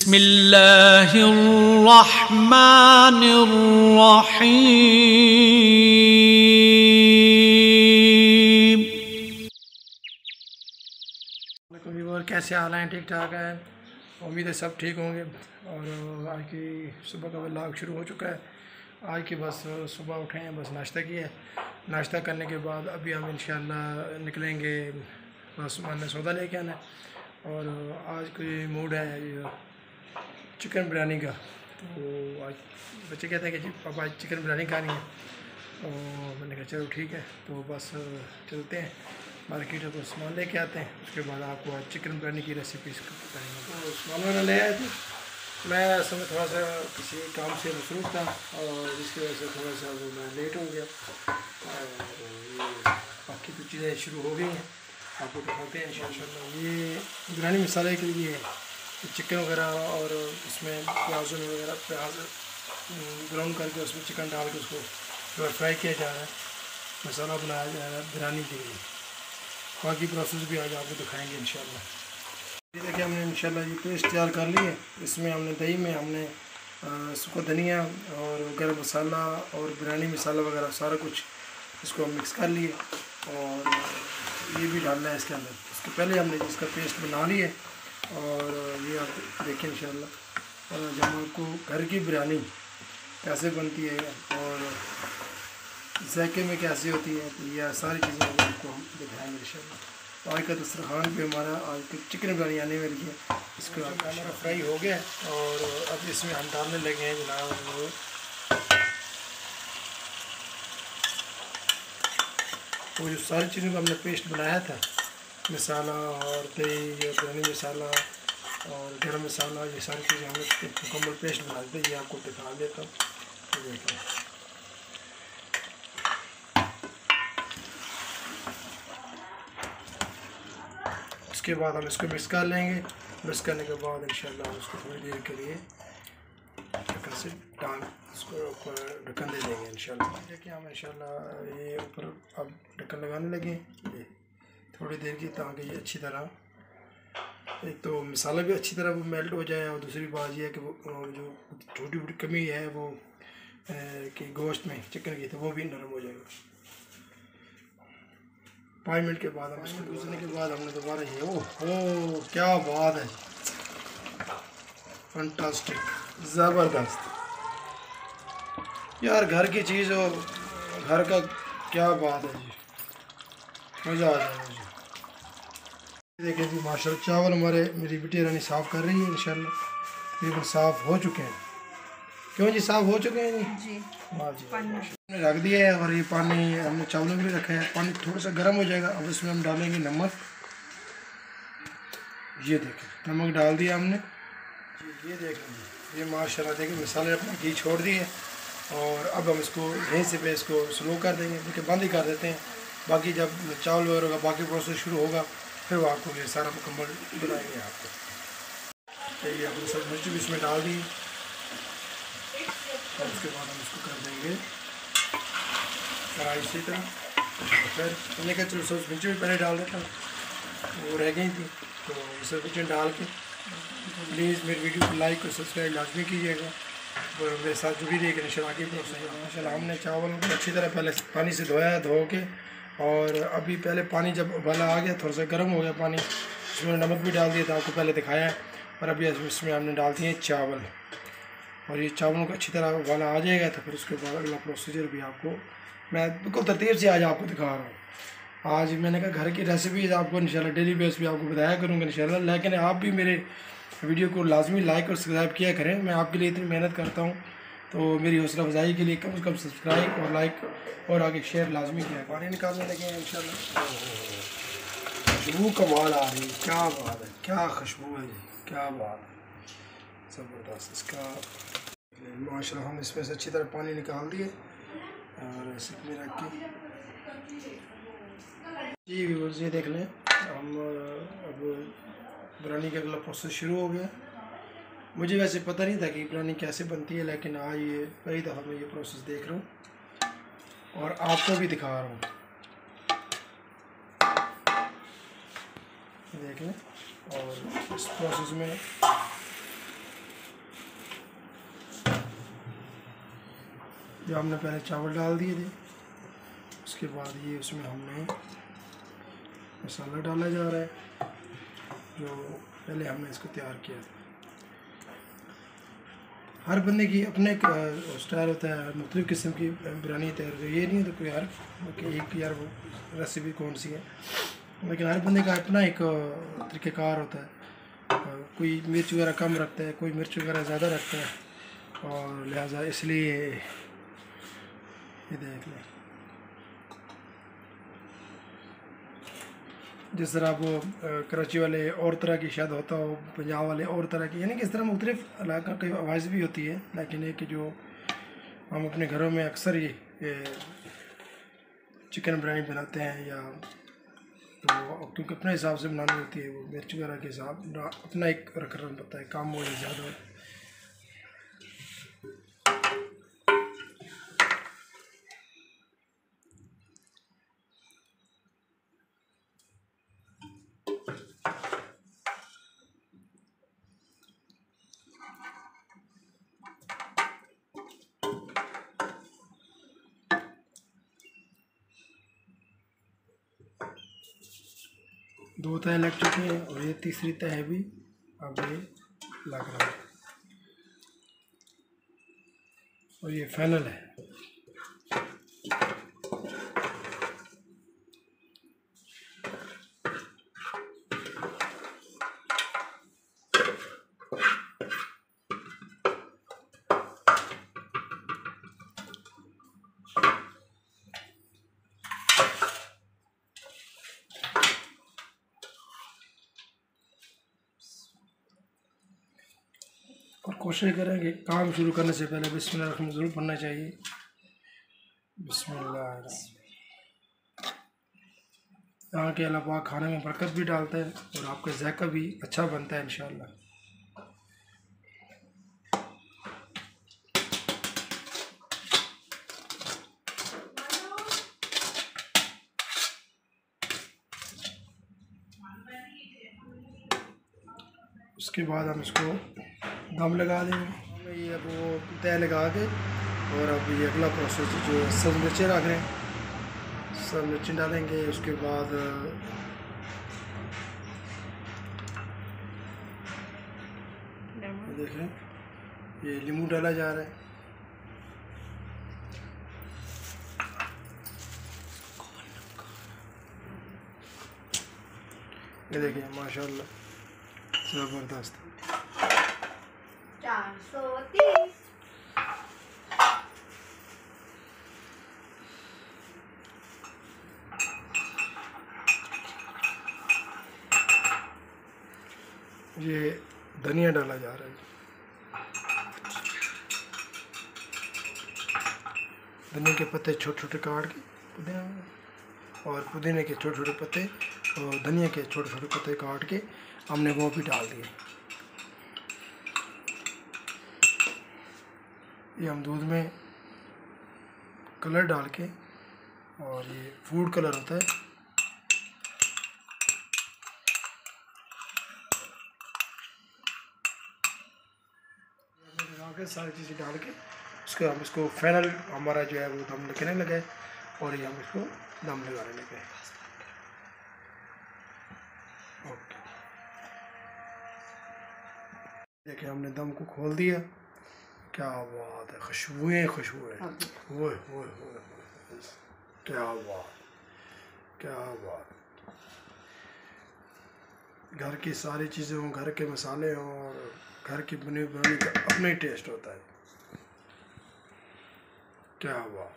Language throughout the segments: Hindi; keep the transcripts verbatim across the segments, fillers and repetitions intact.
बिस्मिल्लाहिर्रहमानिर्रहीम। और कैसे हाल हैं? ठीक ठाक है, उम्मीद है सब ठीक होंगे। और आज की सुबह का व्लॉग शुरू हो चुका है। आज की बस सुबह उठे हैं, बस नाश्ता किया है। नाश्ता करने के बाद अभी हम इंशाल्लाह निकलेंगे, बस मैंने सौदा लेके आना है। और आज कोई मूड है चिकन बिरयानी का, तो आज बच्चे कहते हैं कि जी पापा आज चिकन बिरयानी खानी है। तो मैंने कहा चलो ठीक है, तो बस चलते हैं मार्केट को सामान लेके आते हैं। उसके बाद आपको आज चिकन बिरयानी की रेसिपी बताएंगे। तो सामान मैंने ले आया था, मैं असल में थोड़ा सा किसी काम से मसरूफ़ था और जिसकी वजह से थोड़ा सा वो मैं लेट हो गया। और ये बाकी कुछ चीज़ें शुरू हो गई हैं, आपको दिखाते हैं इंशाल्लाह। ये बिरयानी मसाले के लिए चिकन वगैरह और उसमें प्याज वगैरह प्याज ग्राउंड करके उसमें चिकन डाल के उसको फ्राई किया जा रहा है, मसाला बनाया जा रहा है बिरयानी के लिए। बाकी प्रोसेस भी आज आपको दिखाएंगे इंशाल्लाह। ये देखिए हमने इंशाल्लाह ये पेस्ट तैयार कर ली है। इसमें हमने दही में हमने सूखा धनिया और गरम मसाला और बिरयानी मसाला वगैरह सारा कुछ इसको हम मिक्स कर लिए और ये भी डालना है इसके अंदर। इसके पहले हमने इसका पेस्ट बना लिया और ये आप देखें इंशाल्लाह। जब आपको घर की बिरयानी कैसे बनती है और जायके में कैसी होती है, तो यह सारी चीज़ें आपको हम दिखाएंगे इंशाल्लाह। तो आज का दस्तरखान पे हमारा आज का चिकन बिरयानी आने वाली है। इसको हमारा फ्राई हो गया और अब इसमें हम डालने लगे हैं जनाब वो जो सारी चीज़ों का हमने पेस्ट बनाया था, मसाला और दही, बिरयानी मसाला और गरम मसाला, ये सारी चीज़ें हमने मुकम्मल पेस्ट बना दी। ये आपको दिखा देता हूँ, देखिए इसके बाद हम इसको मिक्स कर लेंगे। मिक्स करने के बाद इंशाल्लाह उसको थोड़ी देर के लिए ढक्कन से डाल इसको ऊपर ढक्कन दे देंगे इंशाल्लाह। देखिए हम इंशाल्लाह ये ऊपर अब ढक्कन लगाने लगे ये थोड़ी देर की, ताकि ये अच्छी तरह एक तो मसाला भी अच्छी तरह वो मेल्ट हो जाए और दूसरी बात ये है कि वो जो छोटी छोटी कमी है वो कि गोश्त में चिकन की, तो वो भी नरम हो जाएगा। पाँच मिनट के बाद हम इसको गुजरने के बाद हमने दोबारा ये ओ हो क्या बात है, फंटास्टिक, ज़बरदस्त यार, घर की चीज़ हो, घर का क्या बात है जी, मज़ा आ जाएगा जी। देखिए जी माशाल्लाह चावल हमारे मेरी बेटी रानी साफ़ कर रही है इंशाल्लाह, तकरीबन साफ़ हो चुके हैं। क्यों जी साफ़ हो चुके हैं जी? जी वाह जी, हमने रख दिया है और ये पानी हमने चावलों के लिए रखा है। पानी थोड़ा सा गर्म हो जाएगा, अब इसमें हम डालेंगे नमक। ये देखें नमक डाल दिया हमने जी। ये देखें ये माशाल्लाह देखिए मसाले अपना घी छोड़ दिए और अब हम इसको यहीं से पे इसको स्लो कर देंगे, देखिए बंद ही कर देते हैं। बाकी जब चावल वगैरह का बाकी प्रोसेस शुरू होगा फिर वो आपको ये सारा मुकम्मल बनाएंगे आपको। तो ये अपनी सब मिर्च भी इसमें डाल दी और उसके बाद हम इसको कर देंगे फ्राई इसी तरह। फिर मैंने कहा चलो सब मिर्च भी पहले डाल देता हूँ, वो रह गई थी, तो ये सब मिर्च डाल के प्लीज़ मेरी वीडियो को लाइक और सब्सक्राइब लाजमी कीजिएगा और मेरे साथ जुड़ी रहिएगा इंशाल्लाह। आगे प्रोसेस माशाल्लाह हमने चावल को अच्छी तरह पहले पानी से धोया, धो के और अभी पहले पानी जब उबाला आ गया थोड़ा सा गर्म हो गया पानी, इसमें नमक भी डाल दिया था, आपको पहले दिखाया है। और अभी इसमें हमने डाल दिए चावल और ये चावलों को अच्छी तरह उबाला आ जाएगा तो फिर उसके बाद अगला प्रोसीजर भी आपको मैं बिल्कुल तरतीब से आज आपको दिखा रहा हूँ। आज मैंने कहा घर की रेसिपीज़ आपको इंशाल्लाह डेली बेस पे आपको बताया करूँगा इंशाल्लाह, लेकिन आप भी मेरे वीडियो को लाजमी लाइक और सब्सक्राइब किया करें। मैं आपके लिए इतनी मेहनत करता हूँ, तो मेरी हौसला अफजाई के लिए कम से कम सब्सक्राइब और लाइक और आगे शेयर लाजमी किया। पानी निकालने लगे हैं इंशाल्लाह, खुशबू कमाल आ रही है, क्या बात है, क्या खुशबू है जी, क्या बात है, ज़बरदस्त। इसका माशाल्लाह हम इसमें से अच्छी तरह पानी निकाल दिए और ऐसे में रख के जी व्यूअर्स ये देख लें हम अब बिरयानी का अगला प्रोसेस शुरू हो गया। मुझे वैसे पता नहीं था कि बिरयानी कैसे बनती है, लेकिन आज ये पहली दफ़ा मैं ये प्रोसेस देख रहा हूँ और आपको भी दिखा रहा हूँ। देख लें और इस प्रोसेस में जो हमने पहले चावल डाल दिए थे, उसके बाद ये उसमें हमने मसाला डाला जा रहा है जो पहले हमने इसको तैयार किया था। हर बंदे की अपने एक स्टाइल होता है, मुख्तलिफ़ किस्म की बिरयानी तैयार होती है। ये नहीं है तो कोई यार कि एक यार वो रेसिपी कौन सी है, लेकिन हर बंदे का अपना एक तरीक़ेकार होता है। कोई मिर्च वगैरह कम रखता है, कोई मिर्च वगैरह ज़्यादा रखता है, और लिहाजा इसलिए ये देख लें। जिस तरह वो कराची वाले और तरह की शायद होता हो, पंजाब वाले और तरह की, यानी कि इस तरह मुख्तलिफ इलाका की आवाज़ भी होती है। लेकिन एक जो हम अपने घरों में अक्सर ये, ये चिकन बिरयानी बनाते हैं, या तो क्योंकि अपने हिसाब से बनानी होती है, वो मिर्च वगैरह के हिसाब अपना एक रख रहा पड़ता है, कम हो या ज़्यादा हो। दो तह लग चुके हैं और ये तीसरी तह भी अब ये लग रहा है, और ये फाइनल है। और कोशिश करें कि काम शुरू करने से पहले बिस्मिल्लाह रहमान ज़रूर पढ़ना चाहिए। बिस्मिल्लाह। यहाँ के अल्लाह पाक खाने में बरकत भी डालता है और आपका ज़ायका भी अच्छा बनता है इंशाअल्लाह। उसके बाद हम इसको दम लगा देंगे। ये अब वो तय लगा के, और अब ये अगला प्रोसेस जो सब मिर्चें रख रहे हैं, सब मिर्चें डालेंगे। उसके बाद देख रहे हैं ये नींबू डाला जा रहा है। ये देखिए माशाल्लाह ज़बरदस्त। चार सौ तीस। ये धनिया डाला जा रहा है। धनिया के पत्ते छोटे छोटे काट के पुदीना, और पुदीने के छोटे छोटे पत्ते और धनिया के छोटे छोटे पत्ते काट के हमने वो भी डाल दिए। ये हम दूध में कलर डाल के, और ये फूड कलर होता है, के सारी चीज़ें डाल के उसको हम इसको फाइनल हमारा जो है वो दम लगने लगे, और ये हम इसको दम लगाने लगे। ओके, देखिए हमने दम को खोल दिया। क्या बात है, खुशबुएं खुशबुएं, ओए ओए ओए, क्या बात, क्या बात। घर की सारी चीज़ें हों, घर के मसाले हों, और घर की बनी बनाने का अपना ही टेस्ट होता है। क्या बात।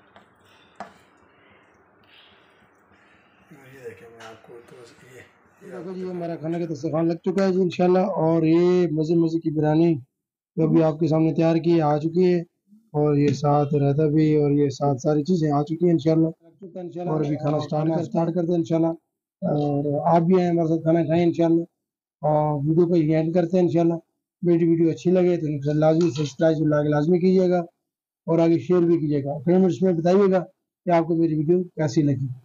ये देखिए मैं आपको तो ये देखो जी हमारा खाने का दस्तरखान लग चुका है जी इंशाल्लाह, और ये मज़े मज़े की बिरयानी जो अभी आपके सामने तैयार की आ चुकी है, और ये साथ रायता भी, और ये साथ सारी चीज़ें आ चुकी हैं इंशाल्लाह। और अभी खाना स्टार्ट स्टार्ट करते हैं इंशाल्लाह, और आप भी आए हमारे साथ खाना खाएं इंशाल्लाह। और वीडियो को एंड करते हैं इंशाल्लाह। मेरी वीडियो अच्छी लगे तो लाजमी सब्सक्राइब लाजमी कीजिएगा, और आगे शेयर भी कीजिएगा। कमेंट्स में बताइएगा कि आपको मेरी वीडियो कैसी लगी।